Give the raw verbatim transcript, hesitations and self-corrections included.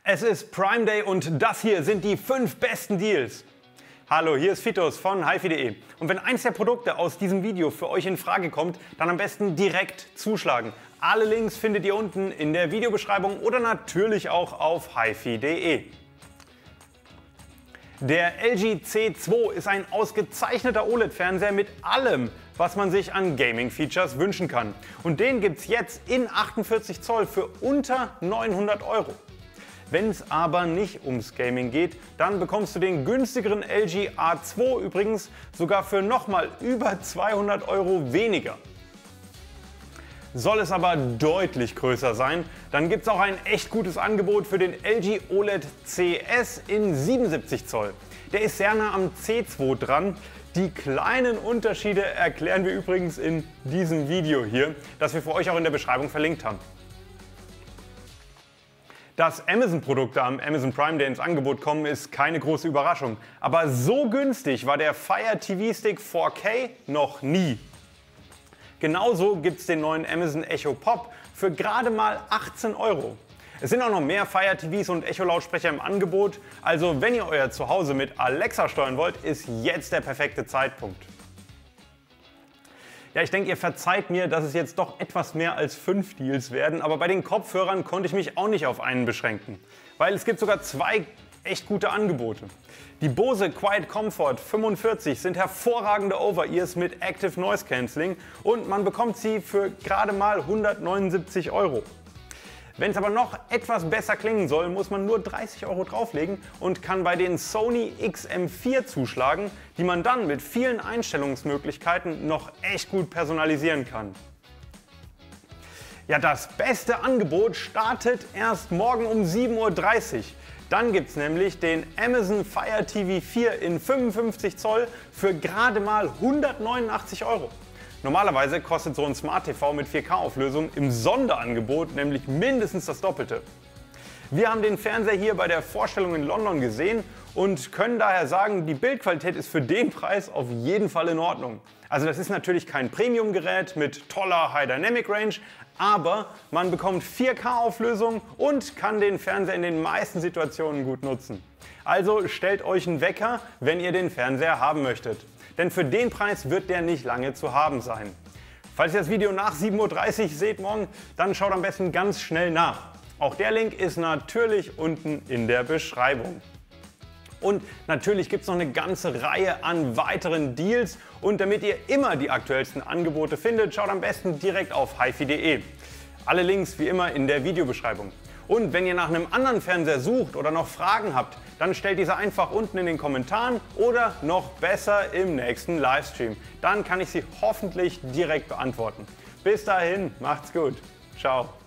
Es ist Prime Day und das hier sind die fünf besten Deals. Hallo, hier ist Fitos von hifi punkt de und wenn eins der Produkte aus diesem Video für euch in Frage kommt, dann am besten direkt zuschlagen. Alle Links findet ihr unten in der Videobeschreibung oder natürlich auch auf hifi punkt de. Der L G C zwei ist ein ausgezeichneter O L E D-Fernseher mit allem, was man sich an Gaming-Features wünschen kann. Und den gibt es jetzt in achtundvierzig Zoll für unter neunhundert Euro. Wenn es aber nicht ums Gaming geht, dann bekommst du den günstigeren L G A zwei übrigens sogar für nochmal über zweihundert Euro weniger. Soll es aber deutlich größer sein, dann gibt es auch ein echt gutes Angebot für den L G O L E D C S in siebenundsiebzig Zoll. Der ist sehr nah am C zwei dran. Die kleinen Unterschiede erklären wir übrigens in diesem Video hier, das wir für euch auch in der Beschreibung verlinkt haben. Dass Amazon-Produkte am Amazon Prime Day ins Angebot kommen, ist keine große Überraschung. Aber so günstig war der Fire T V Stick vier K noch nie. Genauso gibt es den neuen Amazon Echo Pop für gerade mal achtzehn Euro. Es sind auch noch mehr Fire T Vs und Echo-Lautsprecher im Angebot. Also wenn ihr euer Zuhause mit Alexa steuern wollt, ist jetzt der perfekte Zeitpunkt. Ja, ich denke, ihr verzeiht mir, dass es jetzt doch etwas mehr als fünf Deals werden, aber bei den Kopfhörern konnte ich mich auch nicht auf einen beschränken, weil es gibt sogar zwei echt gute Angebote. Die Bose Quiet Comfort fünfundvierzig sind hervorragende Over-Ears mit Active Noise Cancelling und man bekommt sie für gerade mal hundertneunundsiebzig Euro. Wenn es aber noch etwas besser klingen soll, muss man nur dreißig Euro drauflegen und kann bei den Sony X M vier zuschlagen, die man dann mit vielen Einstellungsmöglichkeiten noch echt gut personalisieren kann. Ja, das beste Angebot startet erst morgen um sieben Uhr dreißig. Dann gibt es nämlich den Amazon Fire T V vier in fünfundfünfzig Zoll für gerade mal hundertneunundachtzig Euro. Normalerweise kostet so ein Smart T V mit vier K Auflösung im Sonderangebot nämlich mindestens das Doppelte. Wir haben den Fernseher hier bei der Vorstellung in London gesehen und können daher sagen, die Bildqualität ist für den Preis auf jeden Fall in Ordnung. Also das ist natürlich kein Premium-Gerät mit toller High Dynamic Range, aber man bekommt vier K Auflösung und kann den Fernseher in den meisten Situationen gut nutzen. Also stellt euch einen Wecker, wenn ihr den Fernseher haben möchtet. Denn für den Preis wird der nicht lange zu haben sein. Falls ihr das Video nach sieben Uhr dreißig seht morgen, dann schaut am besten ganz schnell nach. Auch der Link ist natürlich unten in der Beschreibung. Und natürlich gibt es noch eine ganze Reihe an weiteren Deals und damit ihr immer die aktuellsten Angebote findet, schaut am besten direkt auf hifi punkt de. Alle Links wie immer in der Videobeschreibung. Und wenn ihr nach einem anderen Fernseher sucht oder noch Fragen habt, dann stellt diese einfach unten in den Kommentaren oder noch besser im nächsten Livestream. Dann kann ich sie hoffentlich direkt beantworten. Bis dahin, macht's gut. Ciao.